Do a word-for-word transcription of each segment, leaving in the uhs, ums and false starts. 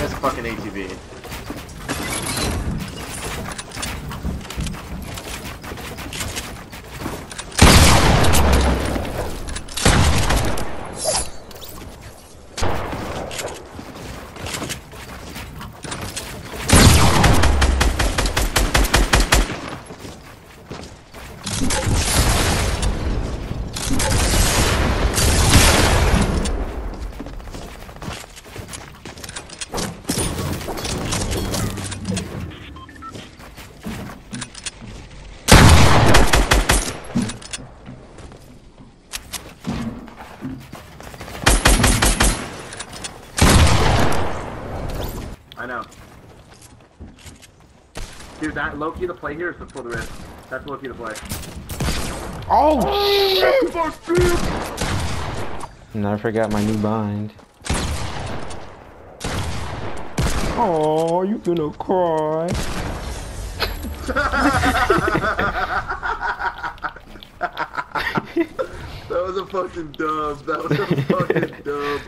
this fucking A T V. I know. Dude, that low key to play here is before the risk. That's low key to play. Oh, shit! And I forgot my new bind. Oh, you gonna cry? That was a fucking dub. That was a fucking dub.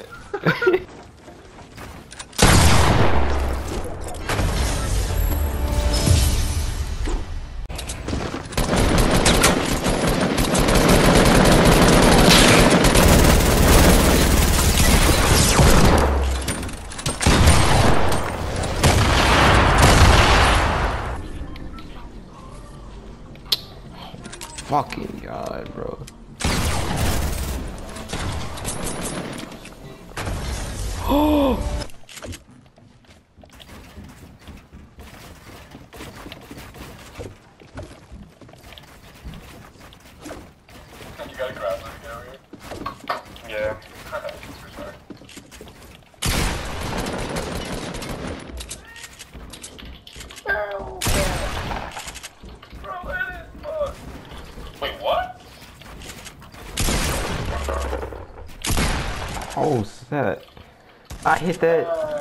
Fucking god, bro. Oh! You got a grab leg over here? Yeah. Wait, what? Oh, set. I hit that.